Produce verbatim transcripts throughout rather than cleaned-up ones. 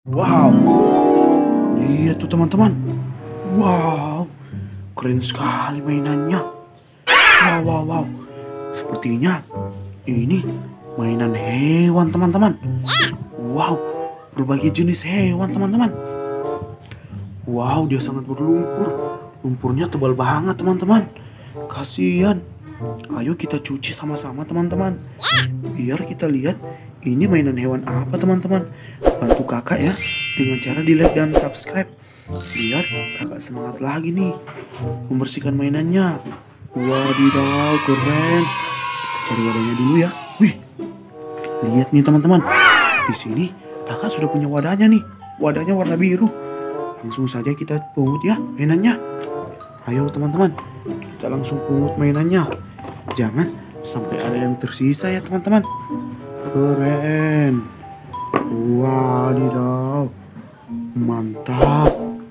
Wow, lihat tuh teman-teman. Wow, keren sekali mainannya. Wow, wow, wow. Sepertinya ini mainan hewan teman-teman. Wow, berbagai jenis hewan teman-teman. Wow, dia sangat berlumpur. Lumpurnya tebal banget teman-teman. Kasihan. Ayo kita cuci sama-sama teman-teman. Biar kita lihat ini mainan hewan apa teman-teman. Bantu kakak ya dengan cara di like dan subscribe. Biar kakak semangat lagi nih membersihkan mainannya. Wadidaw, keren. Kita cari wadahnya dulu ya. Wih, lihat nih teman-teman. Di sini kakak sudah punya wadahnya nih. Wadahnya warna biru. Langsung saja kita pungut ya mainannya. Ayo teman-teman, kita langsung pungut mainannya. Jangan sampai ada yang tersisa ya teman-teman. Keren. Wadidaw, mantap.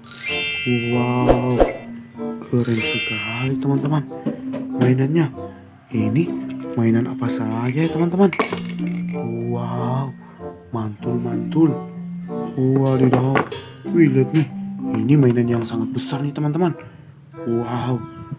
Wow, keren sekali teman-teman mainannya. Ini mainan apa saja ya teman-teman? Wow, mantul-mantul. Wadidaw, wih lihat nih, ini mainan yang sangat besar nih teman-teman. Wow,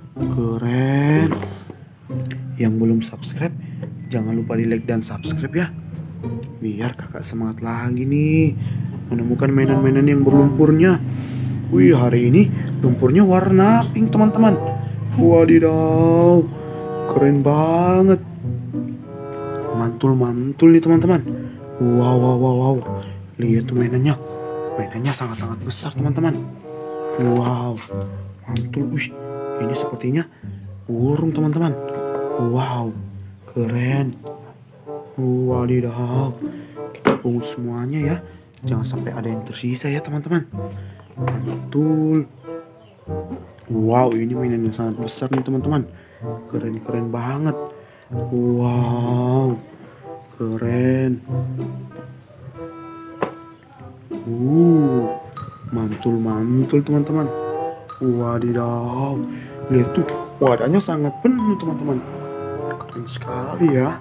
keren. Yang belum subscribe, jangan lupa di like dan subscribe ya. Biar kakak semangat lagi nih menemukan mainan-mainan yang berlumpurnya. Wih, hari ini lumpurnya warna pink teman-teman. Wadidaw, keren banget. Mantul-mantul nih teman-teman. Wow, wow, wow, wow. Lihat tuh mainannya. Mainannya sangat-sangat besar teman-teman. Wow, mantul. Wih, ini sepertinya burung teman-teman. Wow, keren. Wadidaw, kita pungut semuanya ya. Jangan sampai ada yang tersisa ya teman-teman. Mantul. Wow, ini mainan yang sangat besar nih teman-teman. Keren-keren banget. Wow, keren. Uh, mantul-mantul teman-teman. Wadidaw, lihat tuh wadahnya sangat penuh teman-teman. Keren sekali ya.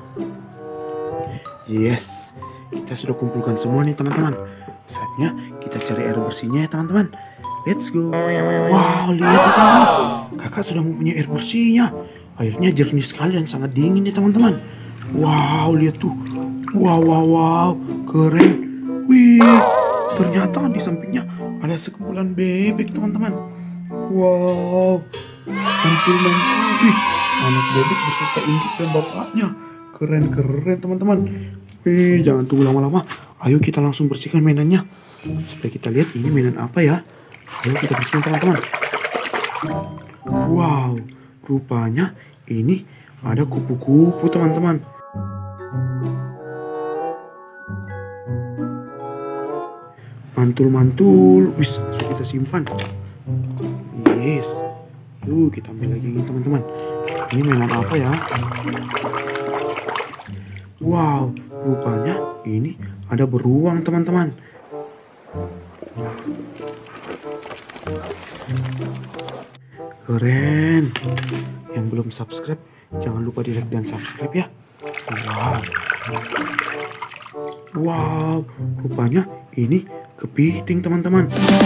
Yes, kita sudah kumpulkan semua nih teman-teman. Saatnya kita cari air bersihnya ya teman-teman. Let's go. Wow, lihat tuh teman-teman. Kakak sudah mempunyai air bersihnya. Airnya jernih sekali dan sangat dingin nih teman-teman. Wow, lihat tuh. Wow, wow, wow, keren. Wih, ternyata di sampingnya ada sekumpulan bebek teman-teman. Wow, mantul-mantul. Wih, anak bebek beserta induk dan bapaknya. Keren-keren teman-teman. Wih, jangan tunggu lama-lama. Ayo kita langsung bersihkan mainannya. Supaya kita lihat ini mainan apa ya. Ayo kita bersihkan teman-teman. Wow, rupanya ini ada kupu-kupu teman-teman. Mantul-mantul. Wis, langsung kita simpan. Yes. Yuk kita ambil lagi ini teman-teman. Ini mainan apa ya? Wow, rupanya ini ada beruang teman-teman. Keren. Yang belum subscribe, jangan lupa di like dan subscribe ya. Wow. Wow, rupanya ini kepiting teman-teman.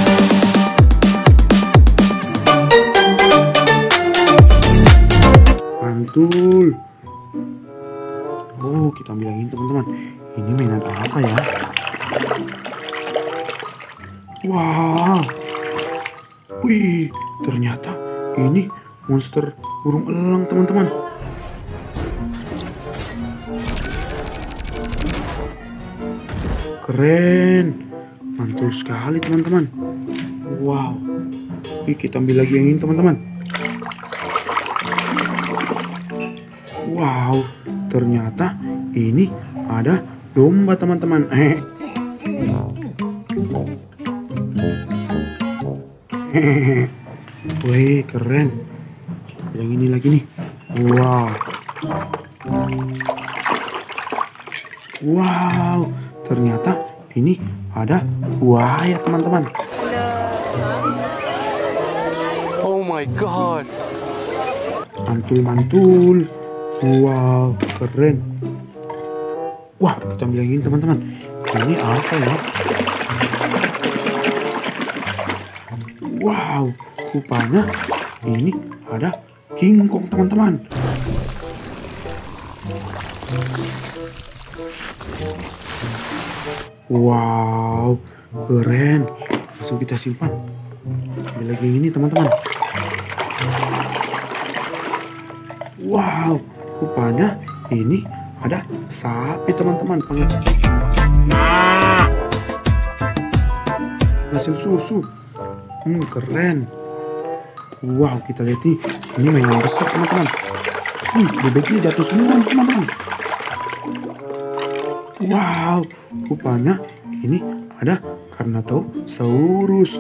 Mantul. Oh, kita ambil lagi teman-teman. Ini mainan apa ya? Wow. Wih, ternyata ini monster burung elang teman-teman. Keren. Mantul sekali teman-teman. Wow. Wih, kita ambil lagi yang ini teman-teman. Wow, ternyata ini ada domba teman-teman. Eh. Wih, keren. Yang ini lagi nih. Wow. Wow, ternyata ini ada buaya teman-teman. Oh my god. Mantul-mantul. Wow, keren. Wah, kita ambil yang ini teman-teman. Ini apa ya? Wow, rupanya ini ada King Kong teman-teman. Wow, keren. Langsung kita simpan. Ambil lagi ini teman-teman. Wow, rupanya ini ada sapi teman-teman. Hasil susu. Hmm, keren. Wow, kita lihat nih. Ini mainan besar teman-teman. Hmm, bebeknya jatuh semua teman-teman. Wow, rupanya ini ada Carnotaurus.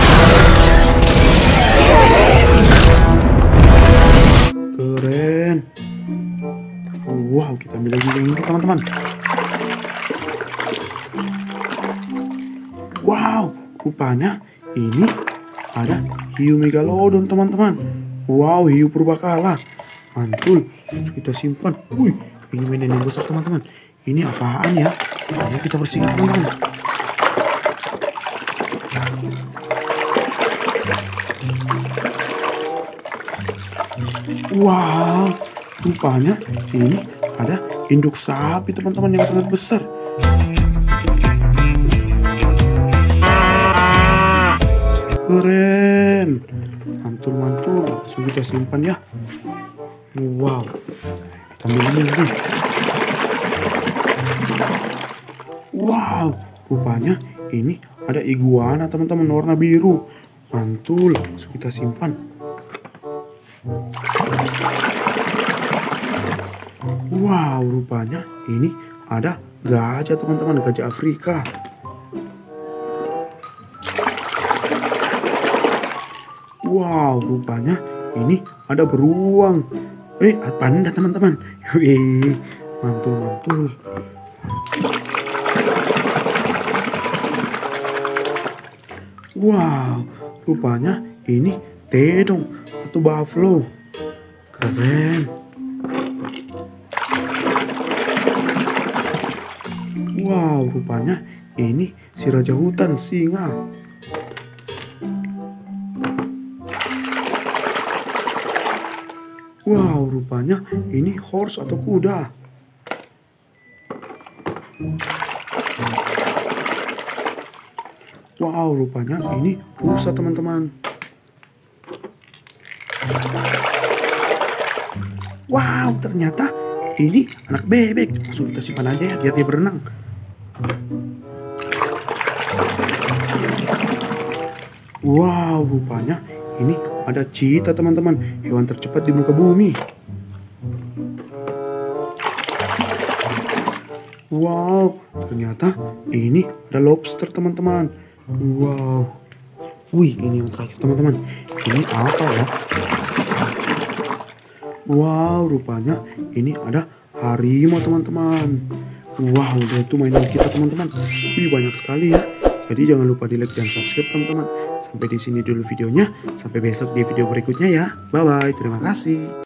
Keren. Wow, kita ambil lagi yang ini teman-teman. Wow, rupanya ini ada hiu megalodon teman-teman. Wow, hiu purbakala. Mantul. Terus kita simpan. Wih, ini mainan yang besar teman-teman. Ini apaan ya? Ayo kita bersihkan teman-teman. Wow, rupanya ini ada induk sapi teman-teman yang sangat besar. Keren, mantul-mantul. Langsung kita simpan ya. Wow, kita ambil ini lagi. Wow, rupanya ini ada iguana teman-teman warna biru. Mantul, langsung kita simpan. Wow, rupanya ini ada gajah teman-teman, gajah Afrika. Wow, rupanya ini ada beruang. Eh, panda teman-teman. Wih, mantul-mantul. Wow, rupanya ini tedong atau buffalo. Keren. Wow, rupanya ini si raja hutan, singa. Wow, rupanya ini horse atau kuda. Wow, rupanya ini rusa teman-teman. Wow, ternyata ini anak bebek. Langsung kita simpan aja ya biar dia berenang. Wow, rupanya ini ada cheetah teman-teman, hewan tercepat di muka bumi. Wow, ternyata ini ada lobster teman-teman. Wow, wih, ini yang terakhir teman-teman. Ini apa ya? Wow, rupanya ini ada harimau teman-teman. Wow, udah itu mainan kita teman-teman. Wih, banyak sekali ya. Jadi jangan lupa di like dan subscribe teman-teman. Sampai di sini dulu videonya. Sampai besok di video berikutnya ya. Bye bye. Terima kasih.